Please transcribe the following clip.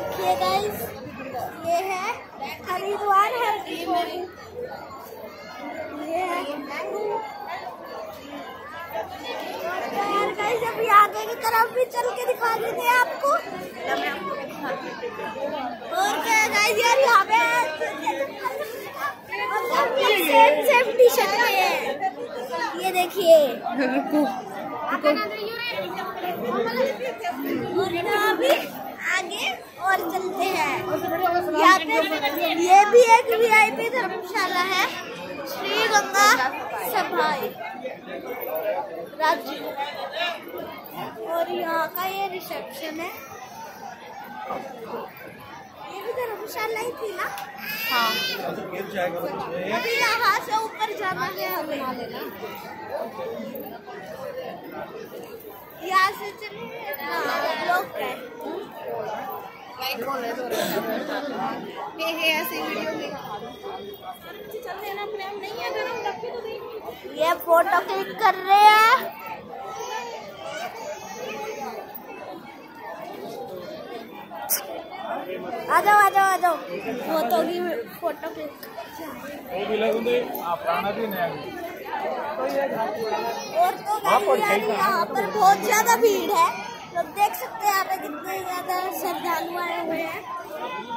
देखिए गाइस, ये है हरिद्वार है। ये यार गाइस, अभी आगे की तरफ भी चल के दिखा देते हैं आपको। और क्या गाइस, यार यहाँ पे सेम टी शर्ट है, ये देखिए। और भी आगे और चलते हैं। यहाँ पे ये भी एक VIP धर्मशाला है, श्री गंगा सभाई राज्य। और यहाँ का ये रिसेप्शन है। ये भी धर्मशाला ही थी ना? हाँ। अभी यहाँ से ऊपर जाना है हमें। यहाँ से चलिए लोग है। ऐसी वीडियो में चलते ना, अपने आप नहीं है, अगर हम रखे तो देंगे। ये फोटो क्लिक कर रहे हैं। आ जाओ आ जाओ आ जाओ, फोटो क्लिक। और तो यहाँ पर बहुत ज्यादा भीड़ है, लोग देख सकते हैं यहाँ पे कितने ज्यादा श्रद्धालु आए हुए हैं।